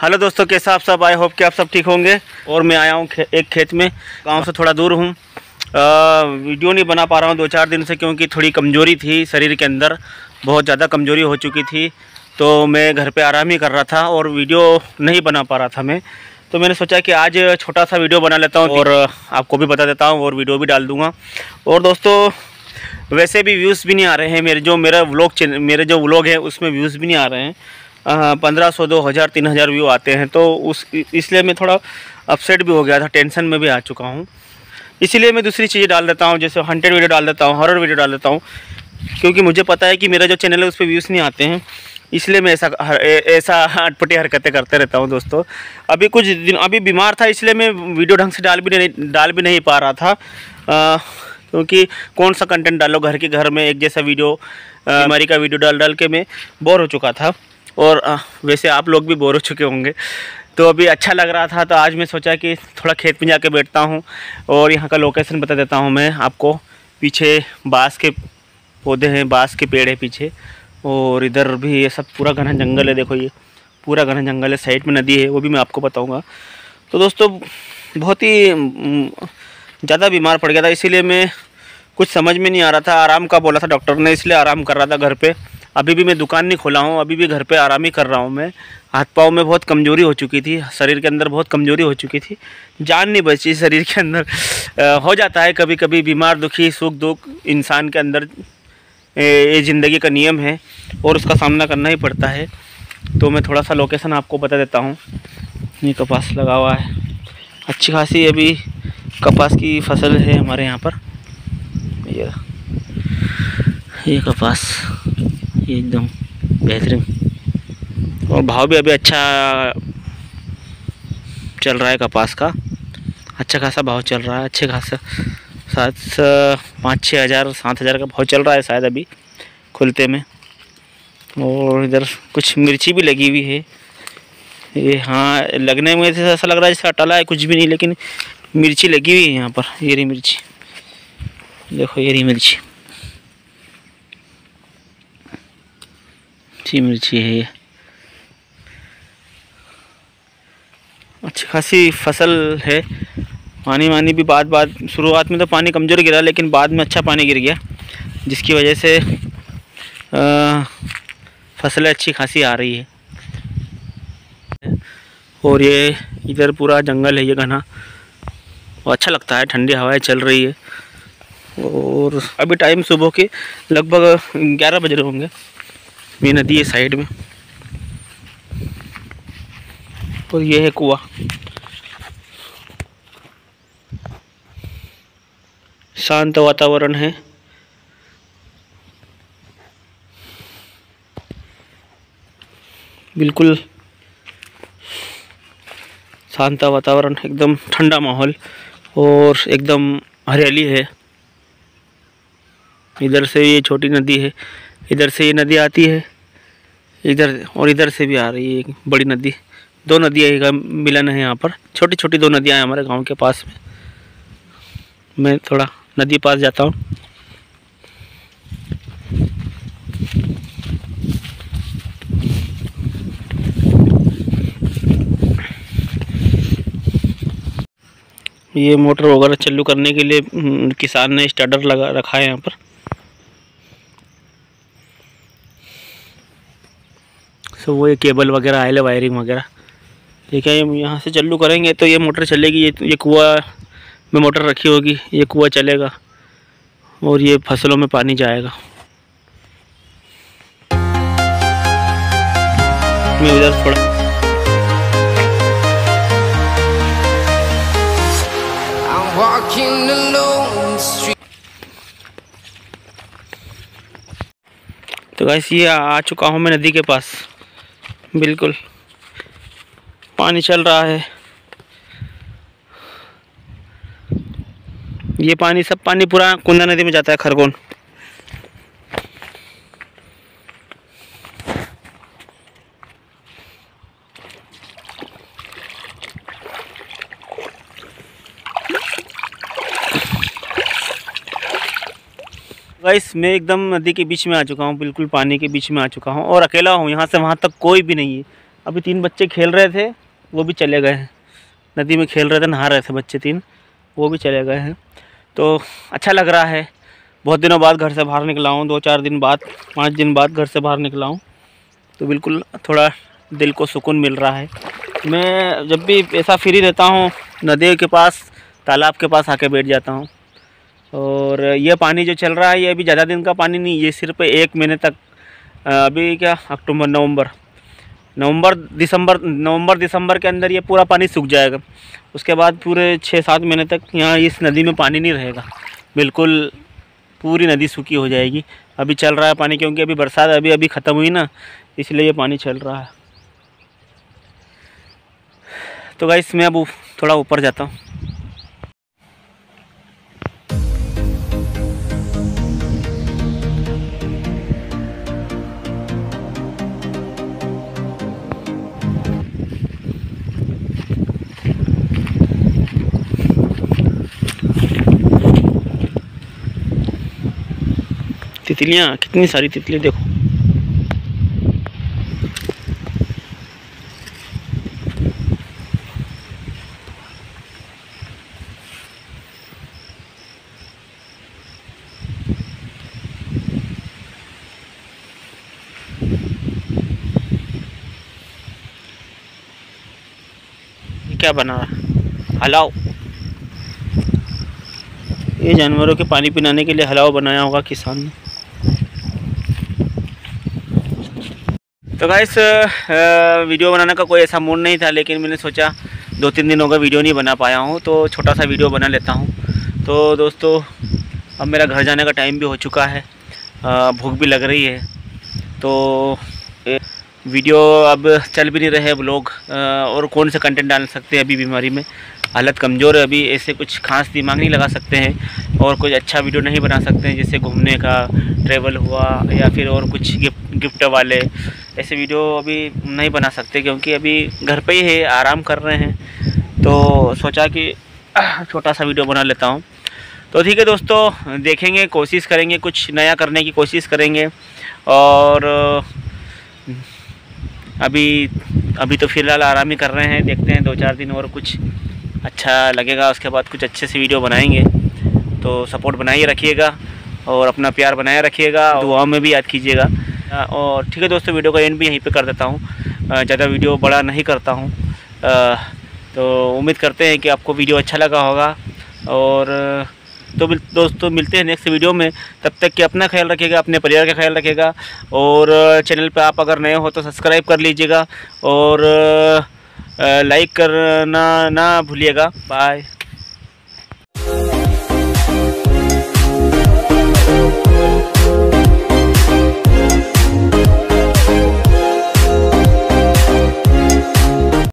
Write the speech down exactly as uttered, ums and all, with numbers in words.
Hello दोस्तों, कैसे आप सब? आई होप कि आप सब ठीक होंगे। और मैं आया हूँ खे, एक खेत में, गांव से थोड़ा दूर हूँ। वीडियो नहीं बना पा रहा हूँ दो चार दिन से, क्योंकि थोड़ी कमज़ोरी थी शरीर के अंदर, बहुत ज़्यादा कमज़ोरी हो चुकी थी। तो मैं घर पे आराम ही कर रहा था और वीडियो नहीं बना पा रहा था मैं। तो मैंने सोचा कि आज छोटा सा वीडियो बना लेता हूँ और आपको भी बता देता हूँ और वीडियो भी डाल दूँगा। और दोस्तों, वैसे भी व्यूज़ भी नहीं आ रहे हैं मेरे जो मेरा व्लॉग मेरे जो व्लॉग है उसमें व्यूज़ भी नहीं आ रहे हैं। पंद्रह सौ दो हज़ार तीन हज़ार व्यू आते हैं। तो उस इसलिए मैं थोड़ा अपसेट भी हो गया था, टेंशन में भी आ चुका हूँ। इसीलिए मैं दूसरी चीज़ें डाल देता हूँ, जैसे हंटेड वीडियो डाल देता हूँ, हॉरर वीडियो डाल देता हूँ, क्योंकि मुझे पता है कि मेरा जो चैनल है उस पर व्यूज़ नहीं आते हैं। इसलिए मैं ऐसा ऐसा अटपटी हरकतें करते रहता हूँ दोस्तों। अभी कुछ दिन अभी बीमार था, इसलिए मैं वीडियो ढंग से डाल भी नहीं डाल भी नहीं पा रहा था, आ, क्योंकि कौन सा कंटेंट डालो घर के घर में एक जैसा वीडियो, बीमारी का वीडियो डाल डाल के मैं बोर हो चुका था। और आ, वैसे आप लोग भी बोर हो चुके होंगे। तो अभी अच्छा लग रहा था, तो आज मैं सोचा कि थोड़ा खेत में जाके बैठता हूँ और यहाँ का लोकेशन बता देता हूँ मैं आपको। पीछे बाँस के पौधे हैं, बाँस के पेड़ है पीछे, और इधर भी ये सब पूरा घना जंगल है। देखो, ये पूरा घना जंगल है, साइड में नदी है, वो भी मैं आपको बताऊँगा। तो दोस्तों, बहुत ही ज़्यादा बीमार पड़ गया था, इसीलिए मैं कुछ समझ में नहीं आ रहा था। आराम का बोला था डॉक्टर ने, इसलिए आराम कर रहा था घर पे। अभी भी मैं दुकान नहीं खोला हूँ, अभी भी घर पे आराम ही कर रहा हूँ मैं। हाथ पाँव में बहुत कमज़ोरी हो चुकी थी, शरीर के अंदर बहुत कमज़ोरी हो चुकी थी, जान नहीं बची शरीर के अंदर। आ, हो जाता है कभी कभी, बीमार दुखी सुख दुख इंसान के अंदर, ये ज़िंदगी का नियम है और उसका सामना करना ही पड़ता है। तो मैं थोड़ा सा लोकेशन आपको बता देता हूँ। ये कपास लगा हुआ है, अच्छी खासी अभी कपास की फसल है हमारे यहाँ पर। ये ये कपास ये एकदम बेहतरीन, और भाव भी अभी अच्छा चल रहा है कपास का। अच्छा खासा भाव चल रहा है, अच्छे खासा सात पाँच छः हज़ार सात हज़ार का भाव चल रहा है शायद अभी खुलते में। और इधर कुछ मिर्ची भी लगी हुई है। ये हाँ, लगने में से ऐसा लग रहा है जैसे अटला है, कुछ भी नहीं, लेकिन मिर्ची लगी हुई है यहाँ पर। ये रही मिर्ची, देखो ये रही मिर्ची, अच्छी मिर्ची है ये। अच्छी खासी फसल है। पानी वानी भी बाद बाद शुरुआत में तो पानी कमज़ोर गिरा, लेकिन बाद में अच्छा पानी गिर गया, जिसकी वजह से फसलें अच्छी खासी आ रही है। और ये इधर पूरा जंगल है ये घना, और अच्छा लगता है, ठंडी हवाएं चल रही है। और अभी टाइम सुबह के लगभग ग्यारह बज रहे होंगे। ये नदी है साइड में, और ये है कुआं। शांत वातावरण है, बिल्कुल शांत वातावरण, एकदम ठंडा माहौल, और एकदम हरियाली है। इधर से ये छोटी नदी है, इधर से ये नदी आती है इधर, और इधर से भी आ रही है एक बड़ी नदी। दो नदियाँ का मिलन है यहाँ पर, छोटी छोटी दो नदियाँ हैं हमारे गांव के पास में। मैं थोड़ा नदी पास जाता हूँ। ये मोटर वगैरह चालू करने के लिए किसान ने स्टार्टर लगा रखा है यहाँ पर। सो वो ये केबल वगैरह आए, वायरिंग वगैरह, ठीक है। यहाँ से चालू करेंगे तो ये मोटर चलेगी। ये ये कुआं में मोटर रखी होगी, ये कुआं चलेगा और ये फसलों में पानी जाएगा। मैं उधर थोड़ा तो गाइस, ये आ चुका हूँ मैं नदी के पास। बिल्कुल पानी चल रहा है, ये पानी सब पानी पूरा कुंदा नदी में जाता है, खरगोन। गाइस, मैं एकदम नदी के बीच में आ चुका हूँ, बिल्कुल पानी के बीच में आ चुका हूँ, और अकेला हूँ। यहाँ से वहाँ तक कोई भी नहीं है, अभी तीन बच्चे खेल रहे थे, वो भी चले गए हैं। नदी में खेल रहे थे, नहा रहे थे बच्चे तीन, वो भी चले गए हैं। तो अच्छा लग रहा है, बहुत दिनों बाद घर से बाहर निकला हूँ, दो चार दिन बाद, पाँच दिन बाद घर से बाहर निकला हूँ। तो बिल्कुल थोड़ा दिल को सुकून मिल रहा है। मैं जब भी ऐसा फ्री रहता हूँ, नदी के पास, तालाब के पास आके बैठ जाता हूँ। और ये पानी जो चल रहा है, ये अभी ज़्यादा दिन का पानी नहीं, ये सिर्फ एक महीने तक, अभी क्या अक्टूबर नवंबर नवंबर दिसंबर नवंबर दिसंबर के अंदर ये पूरा पानी सूख जाएगा। उसके बाद पूरे छः सात महीने तक यहाँ इस नदी में पानी नहीं रहेगा, बिल्कुल पूरी नदी सूखी हो जाएगी। अभी चल रहा है पानी, क्योंकि अभी बरसात अभी अभी ख़त्म हुई ना, इसलिए ये पानी चल रहा है। तो गाइस मैं अब थोड़ा ऊपर जाता हूँ। तितलियाँ, कितनी सारी तितलियाँ देखो। ये क्या बना रहा? हलाव। ये जानवरों के पानी पिलाने के लिए हलाव बनाया होगा किसान ने। तो गाइस वीडियो बनाने का कोई ऐसा मूड नहीं था, लेकिन मैंने सोचा दो तीन दिन हो गए वीडियो नहीं बना पाया हूँ, तो छोटा सा वीडियो बना लेता हूँ। तो दोस्तों अब मेरा घर जाने का टाइम भी हो चुका है, भूख भी लग रही है। तो वीडियो अब चल भी नहीं रहे ब्लॉग, और कौन से कंटेंट डाल सकते हैं, अभी बीमारी में हालत कमज़ोर है, अभी ऐसे कुछ खास दिमाग नहीं लगा सकते हैं, और कुछ अच्छा वीडियो नहीं बना सकते हैं, जैसे घूमने का, ट्रैवल हुआ, या फिर और कुछ गिफ्ट गिफ्ट वाले ऐसे वीडियो अभी नहीं बना सकते, क्योंकि अभी घर पे ही है, आराम कर रहे हैं। तो सोचा कि छोटा सा वीडियो बना लेता हूँ। तो ठीक है दोस्तों, देखेंगे, कोशिश करेंगे, कुछ नया करने की कोशिश करेंगे। और अभी अभी तो फ़िलहाल आराम ही कर रहे हैं, देखते हैं दो चार दिन और कुछ अच्छा लगेगा, उसके बाद कुछ अच्छे से वीडियो बनाएंगे। तो सपोर्ट बनाए रखिएगा और अपना प्यार बनाए रखिएगा, दुआओं में भी याद कीजिएगा। और ठीक है दोस्तों, वीडियो का एंड भी यहीं पे कर देता हूँ, ज़्यादा वीडियो बड़ा नहीं करता हूँ। तो उम्मीद करते हैं कि आपको वीडियो अच्छा लगा होगा। और तो दोस्तों मिलते हैं नेक्स्ट वीडियो में, तब तक कि अपना ख्याल रखिएगा, अपने परिवार का ख्याल रखिएगा। और चैनल पे आप अगर नए हो तो सब्सक्राइब कर लीजिएगा, और लाइक करना ना भूलिएगा। बाय।